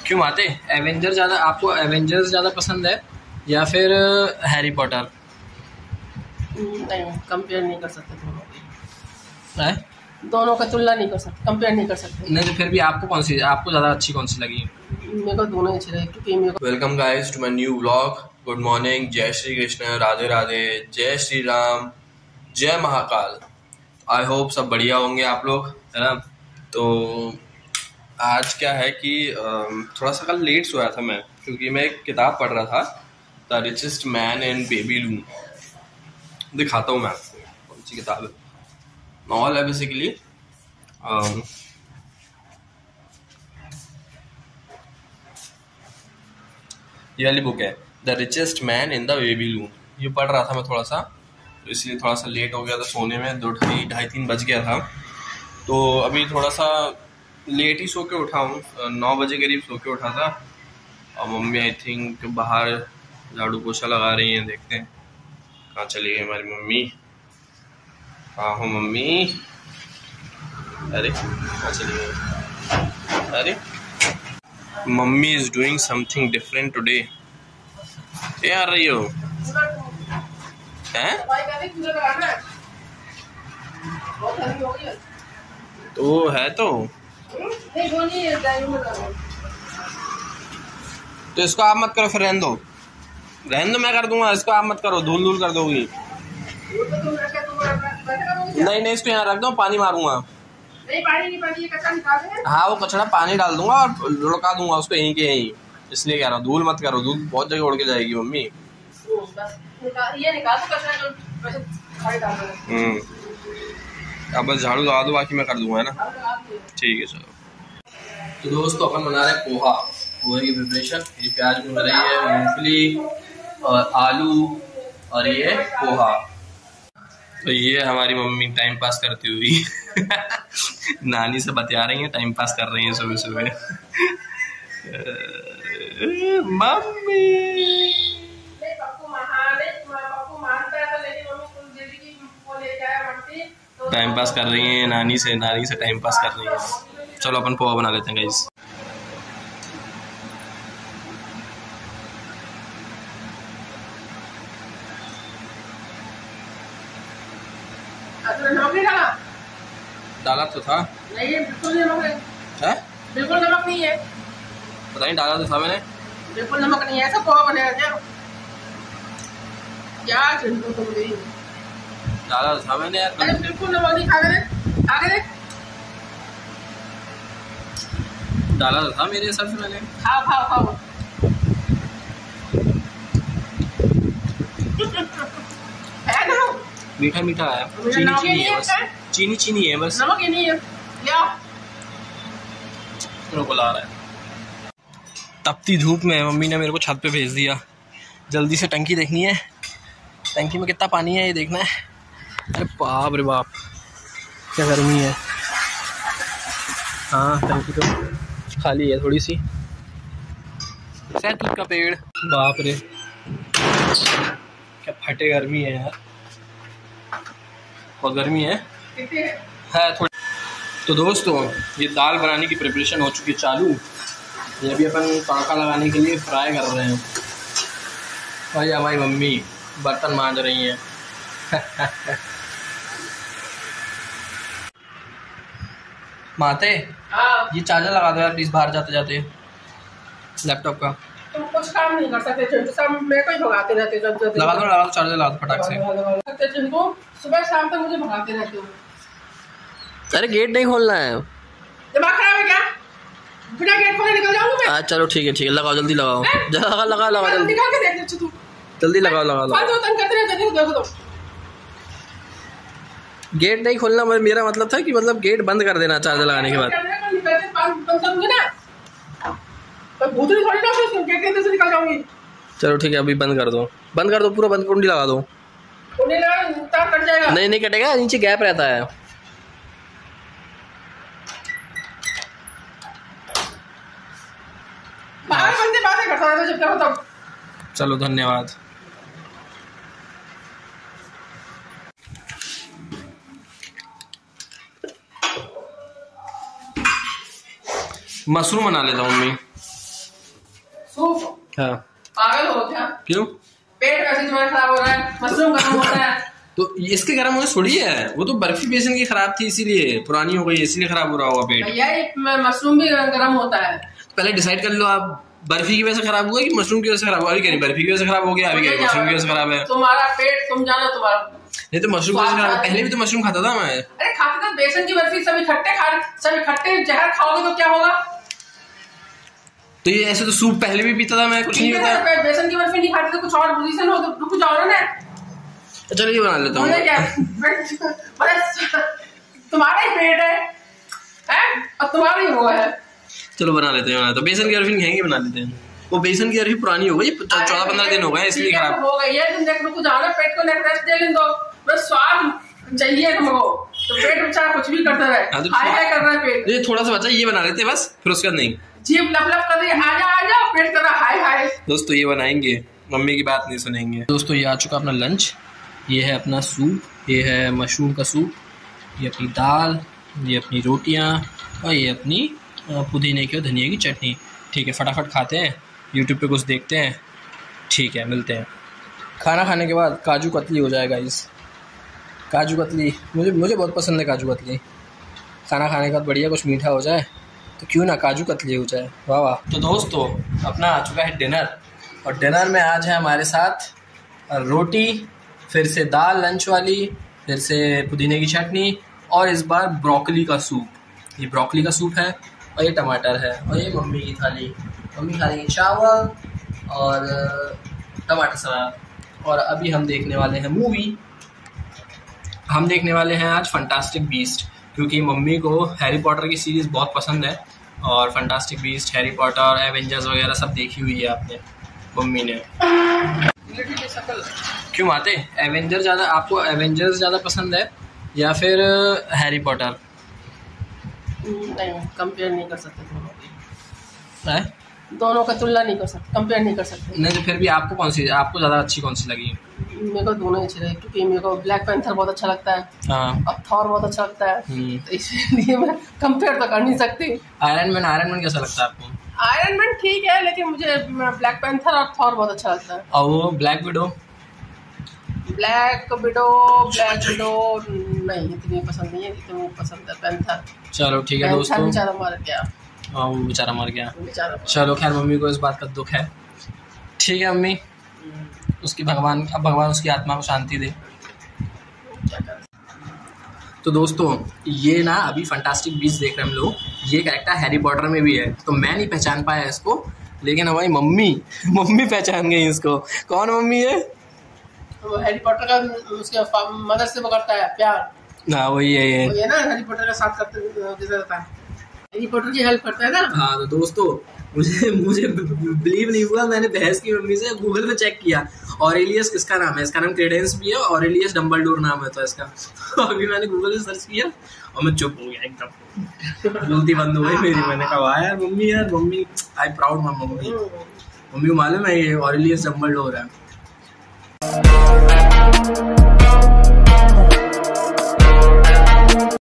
क्यों आते एवेंजर ज़्यादा, आपको एवेंजर्स ज़्यादा पसंद है या फिर हैरी पॉटर? नहीं, कंपेयर नहीं कर सकते दोनों की। है? दोनों का तुलना नहीं कर सकते, कंपेयर नहीं कर सकते। नहीं तो फिर भी आपको कौन सी, आपको ज़्यादा अच्छी कौन सी लगी? मेरे को दोनों ही अच्छे लगे क्योंकि मेरे को। Welcome guys to my new vlog. Good morning, जय श्री कृष्ण, राधे राधे, जय श्री राम, जय महाकाल। आई होप सब बढ़िया होंगे आप लोग, है ना। तो आज क्या है कि थोड़ा सा कल लेट सोया था मैं, क्योंकि मैं एक किताब पढ़ रहा था, the richest man in Babylon. दिखाता हूँ मैं आपको कौन सी किताब है। नॉवल है बेसिकली। ये वाली बुक है, the richest man in the Babylon. ये पढ़ रहा था मैं थोड़ा सा, तो इसलिए थोड़ा सा लेट हो गया था सोने में। 2-2:30 बज गया था। तो अभी थोड़ा सा लेट ही सो के उठा हूँ, 9 बजे करीब सो के उठा था। और मम्मी आई थिंक बाहर झाड़ू पोछा लगा रही हैं। देखते हैं कहाँ चली गई हमारी मम्मी। कहाँ हो मम्मी? अरे कहाँ चली गई? अरे mummy is doing something different today. क्या कर रही हो? हैं? तो है तो इसको आप मत करो, फिर रहने दो, मैं कर दूंगा। इसको आप मत करो, धूल धूल कर दोगी। नहीं इसको यहाँ रख दो, पानी मारूंगा। नहीं, पानी ये कचरा निकाल दे। हाँ वो कचरा पानी डाल दूंगा और लुढ़का दूंगा उसको यहीं के यहीं। इसलिए कह रहा हूँ धूल मत करो, धूल बहुत जगह उड़ के जाएगी मम्मी। ये निकाल दो कचरा जो वैसे डाल दो। अब बस झाड़ू लगा दो, बाकी मैं कर दूंगा, है ना। ठीक है चलो। तो दोस्तों अपन बना रहे पोहे की प्रिपरेशन। ये प्याज भून रही है, मूंगफली और आलू, और ये पोहा। तो ये हमारी मम्मी टाइम पास करती हुई नानी से बतिया रही हैं, टाइम पास कर रही हैं सुबह सुबह। मम्मी टाइम पास कर रही हैं, नानी से टाइम पास कर रही हैं। चलो अपन पोहा बना लेते हैं गाइस। डाला तो था। नहीं, बिल्कुल नमक है? बिल्कुल नमक नहीं है। पता नहीं, डाला तो था मैंने। बिल्कुल नमक नहीं है, ऐसा पोहा बनेगा क्या चिंटू तुम भी? डाला तो था मैंने यार। अरे बिल्कुल नमक नहीं, खा के देख। डाला तो था मेरे हिसाब से मैंने। खाओ। है ना? मीठा है, चीनी है बस। नमक ही नहीं है। ले आओ। बुला रहा है। तपती धूप में मम्मी ने मेरे को छत पे भेज दिया। जल्दी से टंकी देखनी है, टंकी में कितना पानी है ये देखना है। अरे बाप रे बाप, क्या गर्मी है। हाँ टंकी तो खाली है थोड़ी सी। सहतूत का पेड़, बाप रे क्या फटे गर्मी है यार, बहुत गर्मी है थोड़ी। तो दोस्तों ये दाल बनाने की प्रिपरेशन हो चुकी है चालू। ये भी अपन तड़का लगाने के लिए फ्राई कर रहे हैं। भाई हमारी मम्मी बर्तन मांज रही हैं। माते ये चार्जर लगा दो यार प्लीज, बाहर जाते जाते लैपटॉप का। तुम कुछ काम नहीं कर सकते चिंटू, सब मेरे को ही भगाते रहते हो। लगा दो चार्जर, लगा दो फटाक से। चिंटू सुबह शाम तक मुझे भगाते रहते हो। अरे गेट नहीं खोलना है। दिमाग खराब है क्या? बिना गेट खोले निकल जाऊंगा मैं। चलो ठीक है लगाओ, जल्दी लगाओ। लगा जल्दी निकाल के देख ले तू, जल्दी लगाओ। तंग करते रहते हो, देखो तो। गेट नहीं खोलना, मेरा मतलब था कि मतलब गेट बंद कर देना चार्जर लगाने के बाद। चलो ठीक है अभी बंद कर दो, पूरा बंद, कुंडी लगा दो। कट जाएगा। नहीं कटेगा, नीचे गैप रहता है। बातें करता है जब तक तब। चलो धन्यवाद। मशरूम बना लेता हूँ मम्मी। हाँ पागल हो क्या? क्यों? पेट वैसे तुम्हारा खराब हो रहा है, मशरूम गर्म होता है। तो इसके गर्म होने थोड़ी है, वो तो बर्फी बेसन की खराब थी इसीलिए पुरानी हो गई, इसलिए खराब हो रहा होगा पेट। भैया मशरूम भी गर्म होता है। पहले डिसाइड कर लो आप, बर्फी की वजह से खराब हुआ कि मशरूम की वजह से खराब हुआ? अभी कह रही बर्फी की वजह से खराब हो गया, अभी कह रही मशरूम की वजह से खराब है। तुम्हारा पेट तुम जानो तुम्हारा। नहीं तो मशरूम की वजह से खराब, पहले भी तो मशरूम खाता था मैं। अरे खाते थे बेसन की बर्फी, सब इकट्ठे जहर खाओगे तो क्या होगा? तो ये ऐसे तो सूप पहले भी पीता था मैं, कुछ नहीं होता। बेसन की बर्फी नहीं खाते तो कुछ और पोजीशन हो तो रुक जाओ ना। चलो ये बना लेता हूँ। तुम्हारा ही पेट है और तुम्हारा ही वो है। चलो बना लेते हैं। तो बेसन की बर्फी खाएंगे, बना लेते हैं। वो बेसन की बर्फी पुरानी हो गई, 14-15 दिन हो गए इसलिए खराब हो गई है। तुम देख रुक जाओ ना, पेट को रेस्ट दे दो, बस स्वाद चाहिए तुमको तो पेट बेचारा कुछ भी करता है, हाय कर रहा है पेट। ये थोड़ा सा बचा, ये बना लेते हैं बस, फिर उसका नहीं जीभ लप कर रही है, आजा पेट कर रहा हाय हाय। दोस्तों ये बनाएंगे, मम्मी की बात नहीं सुनेंगे। दोस्तों ये आ चुका अपना लंच, ये है अपना सूप, ये है मशरूम का सूप, ये अपनी दाल, ये अपनी रोटियां और ये अपनी पुदीने की और धनिया की चटनी। ठीक है, फटाफट खाते हैं, यूट्यूब पे कुछ देखते हैं। ठीक है, मिलते हैं। खाना खाने के बाद काजू कतली हो जाएगा। इस काजू कतली मुझे बहुत पसंद है। काजू कतली खाना खाने के बाद बढ़िया कुछ मीठा हो जाए तो क्यों ना काजू कतली हो जाए। वाह वाह। तो दोस्तों अपना आ चुका है डिनर, और डिनर में आज है हमारे साथ रोटी, फिर से दाल लंच वाली, फिर से पुदीने की चटनी और इस बार ब्रोकली का सूप। ये ब्रोकली का सूप है और ये टमाटर है, और ये मम्मी की थाली। मम्मी खा रही चावल और टमाटर सलाद। और अभी हम देखने वाले हैं मूवी। हम देखने वाले हैं आज फंटास्टिक बीस्ट, क्योंकि मम्मी को हैरी पॉटर की सीरीज़ बहुत पसंद है और Fantastic Beast, Harry Potter, Avengers वगैरह सब देखी हुई है आपने, मम्मी ने। क्यों आते एवेंजर ज़्यादा, आपको एवेंजर्स ज़्यादा पसंद है या फिर हैरी पॉटर? नहीं, कंपेयर नहीं कर सकते दोनों की। है? दोनों का तुलना नहीं कर सकते, कंपेयर नहीं कर सकते। नहीं तो फिर भी आपको कौन सी, आपको ज़्यादा अच्छी कौन सी लगी? मेरे को दोनों ही अच्छे लगे, क्योंकि मेरे को ब्लैक पैंथर बहुत अच्छा लगता है। हाँ। और थॉर बहुत अच्छा लगता है, तो इसलिए मैं कंपेयर तो कर नहीं सकती। आयरन मैन कैसा लगता है आपको? आयरन मैन ठीक है, लेकिन मुझे ब्लैक पैंथर और थॉर बहुत अच्छा लगता है। और वो ब्लैक विडो नहीं, इतनी पसंद नहीं है जितनी पसंद है पैंथर। चलो ठीक है दोस्तों। बेचारा मर गया। हाँ वो बेचारा मर गया। चलो खैर, मम्मी को इस बात का दुख है। ठीक है मम्मी, उसकी भगवान उसकी आत्मा को शांति दे। तो दोस्तों ये ना अभी फंटास्टिक बीस्ट देख रहे हैं हम लोग। ये कैरेक्टर हैरी पॉटर में भी है, तो मैं नहीं पहचान पाया इसको, लेकिन हमारी मम्मी पहचान गई इसको। कौन मम्मी है? वो हैरी पॉटर का उसके मदर से पकड़ता है प्यार। हाँ वही है ये ना, हैरी पॉटर का साथ करते जैसा रहता है, हैरी पॉटर की हेल्प करता है ना। हाँ तो दोस्तों मुझे बिलीव नहीं हुआ, मैंने बहस की मम्मी से, गूगल पे चेक किया। ऑरेलियस किसका नाम है? इसका नाम क्रेडेंस भी है, ऑरेलियस डम्बलडोर नाम है तो इसका। अभी मैंने गूगल पे सर्च किया और मैं चुप हो गया एकदम, गलती बंद हो गई मेरी। मैंने कहा यार मम्मी आई प्राउड माय मम्मी को मालूम है ये ऑरेलियस डम्बलडोर है।